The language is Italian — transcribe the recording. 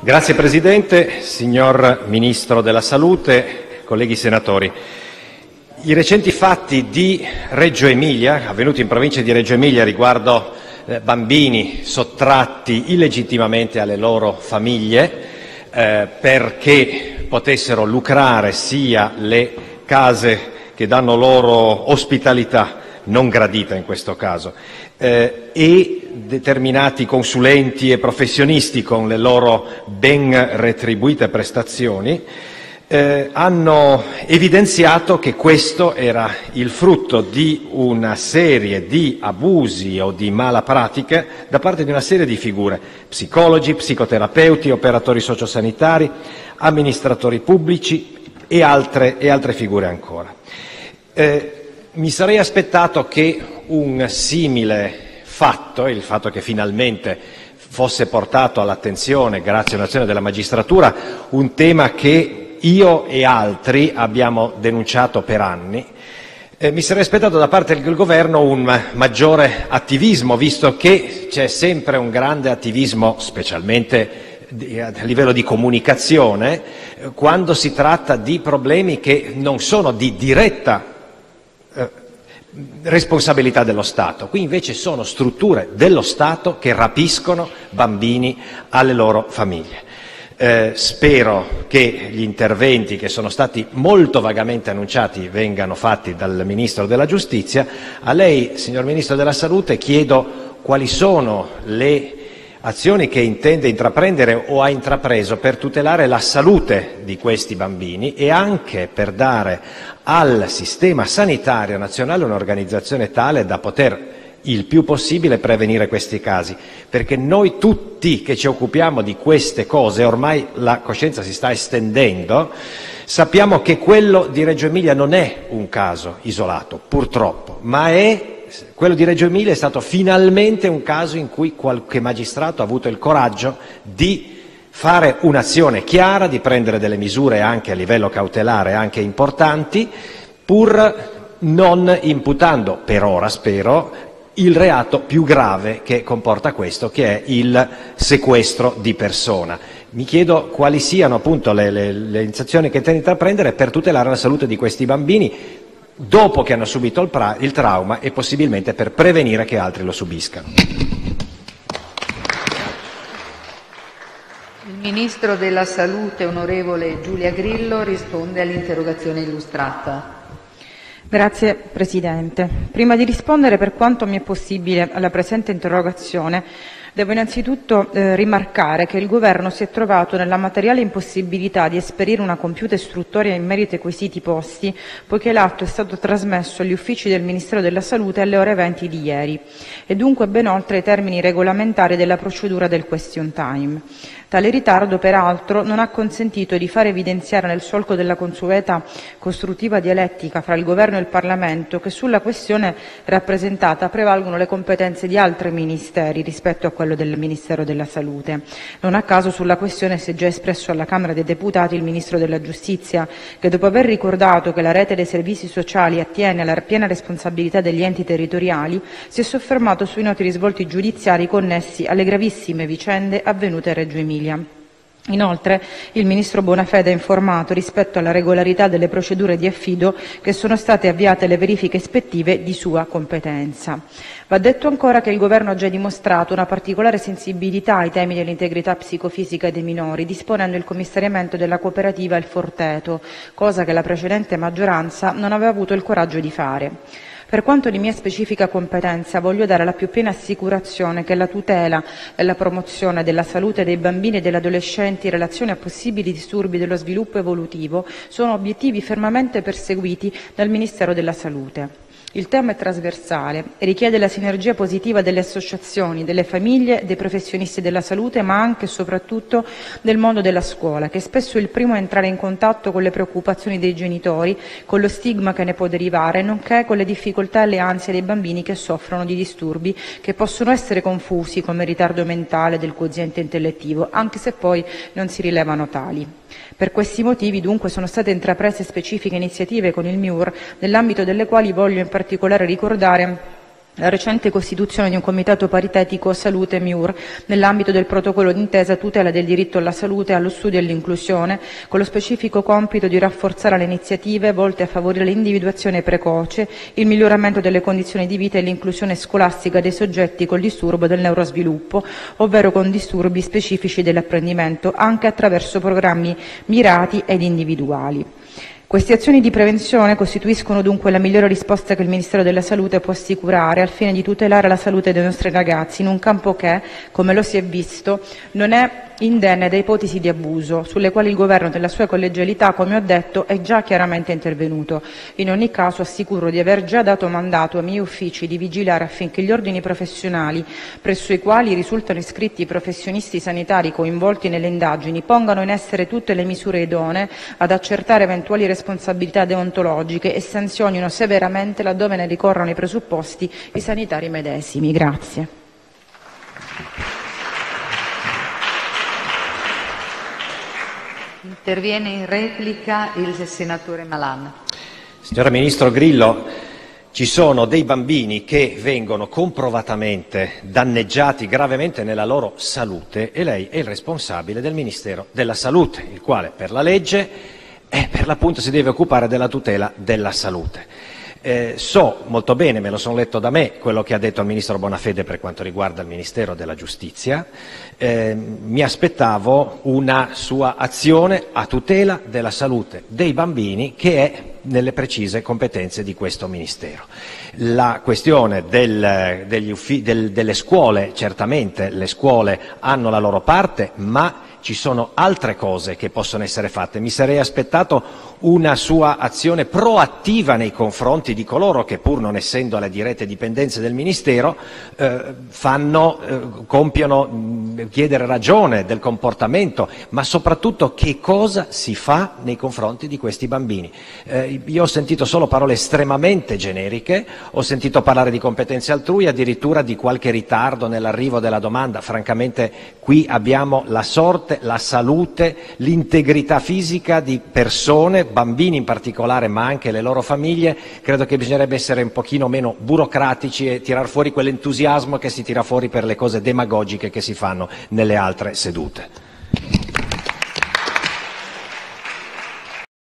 Grazie Presidente, signor Ministro della Salute, colleghi senatori. I recenti fatti di Reggio Emilia, avvenuti in provincia di Reggio Emilia riguardo bambini sottratti illegittimamente alle loro famiglie perché potessero lucrare sia le case che danno loro ospitalità, non gradita in questo caso, e determinati consulenti e professionisti con le loro ben retribuite prestazioni hanno evidenziato che questo era il frutto di una serie di abusi o di malapratiche da parte di una serie di figure: psicologi, psicoterapeuti, operatori sociosanitari, amministratori pubblici e altre figure ancora. Mi sarei aspettato che un simile fatto, il fatto che finalmente fosse portato all'attenzione, grazie a un'azione della magistratura, un tema che io e altri abbiamo denunciato per anni, mi sarei aspettato da parte del Governo un maggiore attivismo, visto che c'è sempre un grande attivismo, specialmente a livello di comunicazione, quando si tratta di problemi che non sono di diretta responsabilità dello Stato. Qui invece sono strutture dello Stato che rapiscono bambini alle loro famiglie. Spero che gli interventi che sono stati molto vagamente annunciati vengano fatti dal Ministro della Giustizia. A lei, signor Ministro della Salute, chiedo quali sono le azioni che intende intraprendere o ha intrapreso per tutelare la salute di questi bambini e anche per dare al sistema sanitario nazionale un'organizzazione tale da poter il più possibile prevenire questi casi, perché noi tutti che ci occupiamo di queste cose, ormai la coscienza si sta estendendo, sappiamo che quello di Reggio Emilia non è un caso isolato, purtroppo, ma quello di Reggio Emilia è stato finalmente un caso in cui qualche magistrato ha avuto il coraggio di fare un'azione chiara, di prendere delle misure anche a livello cautelare, anche importanti, pur non imputando, per ora spero, il reato più grave che comporta questo, che è il sequestro di persona. Mi chiedo quali siano appunto le iniziazioni che intende intraprendere per tutelare la salute di questi bambini dopo che hanno subito il trauma e possibilmente per prevenire che altri lo subiscano. Il Ministro della Salute, onorevole Giulia Grillo, risponde all'interrogazione illustrata. Grazie Presidente. Prima di rispondere per quanto mi è possibile alla presente interrogazione, devo innanzitutto rimarcare che il Governo si è trovato nella materiale impossibilità di esperire una compiuta istruttoria in merito ai quesiti posti, poiché l'atto è stato trasmesso agli uffici del Ministero della Salute alle ore 20 di ieri e dunque ben oltre i termini regolamentari della procedura del question time. Tale ritardo, peraltro, non ha consentito di far evidenziare nel solco della consueta costruttiva dialettica fra il Governo e il Parlamento che sulla questione rappresentata prevalgono le competenze di altri ministeri rispetto a quello del Ministero della Salute. Non a caso sulla questione si è già espresso alla Camera dei Deputati il Ministro della Giustizia, che dopo aver ricordato che la rete dei servizi sociali attiene alla piena responsabilità degli enti territoriali, si è soffermato sui noti risvolti giudiziari connessi alle gravissime vicende avvenute a Reggio Emilia. Inoltre, il Ministro Bonafede ha informato rispetto alla regolarità delle procedure di affido che sono state avviate le verifiche ispettive di sua competenza. Va detto ancora che il Governo ha già dimostrato una particolare sensibilità ai temi dell'integrità psicofisica dei minori, disponendo il commissariamento della cooperativa Il Forteto, cosa che la precedente maggioranza non aveva avuto il coraggio di fare. Per quanto di mia specifica competenza, voglio dare la più piena assicurazione che la tutela e la promozione della salute dei bambini e degli adolescenti in relazione a possibili disturbi dello sviluppo evolutivo sono obiettivi fermamente perseguiti dal Ministero della Salute. Il tema è trasversale e richiede la sinergia positiva delle associazioni, delle famiglie, dei professionisti della salute, ma anche e soprattutto del mondo della scuola, che spesso è il primo a entrare in contatto con le preoccupazioni dei genitori, con lo stigma che ne può derivare, nonché con le difficoltà e le ansie dei bambini che soffrono di disturbi che possono essere confusi come ritardo mentale del quoziente intellettivo, anche se poi non si rilevano tali. Per questi motivi, dunque, sono state intraprese specifiche iniziative con il MIUR, nell'ambito delle quali voglio in particolare ricordare la recente costituzione di un comitato paritetico Salute MIUR nell'ambito del protocollo d'intesa tutela del diritto alla salute, allo studio e all'inclusione, con lo specifico compito di rafforzare le iniziative volte a favorire l'individuazione precoce, il miglioramento delle condizioni di vita e l'inclusione scolastica dei soggetti con disturbo del neurosviluppo, ovvero con disturbi specifici dell'apprendimento, anche attraverso programmi mirati ed individuali. Queste azioni di prevenzione costituiscono dunque la migliore risposta che il Ministero della Salute può assicurare al fine di tutelare la salute dei nostri ragazzi in un campo che, come lo si è visto, non è indenne da ipotesi di abuso, sulle quali il Governo nella sua collegialità, come ho detto, è già chiaramente intervenuto. In ogni caso assicuro di aver già dato mandato ai miei uffici di vigilare affinché gli ordini professionali presso i quali risultano iscritti i professionisti sanitari coinvolti nelle indagini pongano in essere tutte le misure idonee ad accertare eventuali responsabilità deontologiche e sanzionino severamente laddove ne ricorrano i presupposti i sanitari medesimi. Grazie. Interviene in replica il senatore Malan. Signora Ministro Grillo, ci sono dei bambini che vengono comprovatamente danneggiati gravemente nella loro salute e lei è il responsabile del Ministero della Salute, il quale per la legge per l'appunto si deve occupare della tutela della salute. So molto bene, me lo sono letto da me, quello che ha detto il Ministro Bonafede per quanto riguarda il Ministero della Giustizia. Mi aspettavo una sua azione a tutela della salute dei bambini che è nelle precise competenze di questo Ministero. La questione delle scuole, certamente le scuole hanno la loro parte, ma ci sono altre cose che possono essere fatte. Mi sarei aspettato una sua azione proattiva nei confronti di coloro che, pur non essendo alle dirette dipendenze del Ministero, compiono chiedere ragione del comportamento, ma soprattutto che cosa si fa nei confronti di questi bambini. Io ho sentito solo parole estremamente generiche, ho sentito parlare di competenze altrui, addirittura di qualche ritardo nell'arrivo della domanda. Francamente qui abbiamo la sorte, la salute, l'integrità fisica di persone, bambini in particolare, ma anche le loro famiglie. Credo che bisognerebbe essere un pochino meno burocratici e tirar fuori quell'entusiasmo che si tira fuori per le cose demagogiche che si fanno nelle altre sedute.